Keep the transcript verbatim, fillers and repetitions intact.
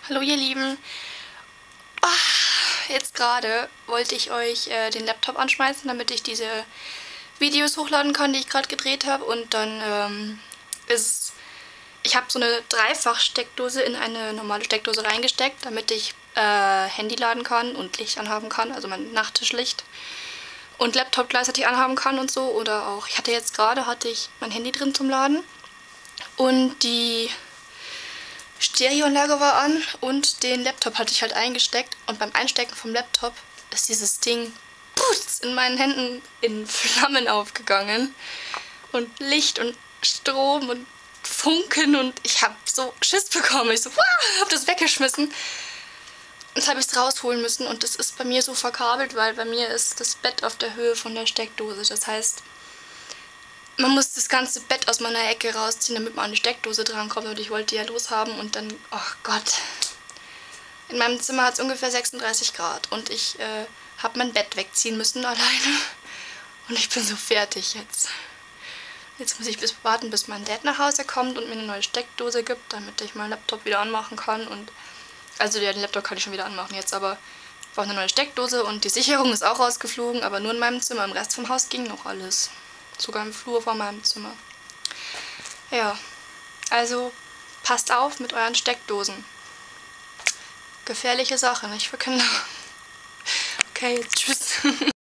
Hallo ihr Lieben. Ah, jetzt gerade wollte ich euch äh, den Laptop anschmeißen, damit ich diese Videos hochladen kann, die ich gerade gedreht habe. Und dann ähm, ist ich habe so eine Dreifach-Steckdose in eine normale Steckdose reingesteckt, damit ich äh, Handy laden kann und Licht anhaben kann, also mein Nachttischlicht. Und Laptop gleichzeitig anhaben kann und so. Oder auch, ich hatte jetzt gerade, hatte ich mein Handy drin zum Laden. Und die Stereoanlage war an und den Laptop hatte ich halt eingesteckt. Und beim Einstecken vom Laptop ist dieses Ding putz, in meinen Händen in Flammen aufgegangen. Und Licht und Strom und Funken und ich habe so Schiss bekommen. Ich so, wow, hab das weggeschmissen. Jetzt habe ich es rausholen müssen und das ist bei mir so verkabelt, weil bei mir ist das Bett auf der Höhe von der Steckdose. Das heißt, man muss das ganze Bett aus meiner Ecke rausziehen, damit man an die Steckdose drankommt. Und ich wollte die ja loshaben und dann, oh Gott. In meinem Zimmer hat es ungefähr sechsunddreißig Grad und ich äh, habe mein Bett wegziehen müssen alleine. Und ich bin so fertig jetzt. Jetzt muss ich bis warten, bis mein Dad nach Hause kommt und mir eine neue Steckdose gibt, damit ich meinen Laptop wieder anmachen kann. Und also ja, den Laptop kann ich schon wieder anmachen jetzt, aber ich brauche eine neue Steckdose und die Sicherung ist auch rausgeflogen, aber nur in meinem Zimmer. Im Rest vom Haus ging noch alles. Sogar im Flur vor meinem Zimmer. Ja, also passt auf mit euren Steckdosen. Gefährliche Sache, nicht für Kinder. Okay, jetzt tschüss.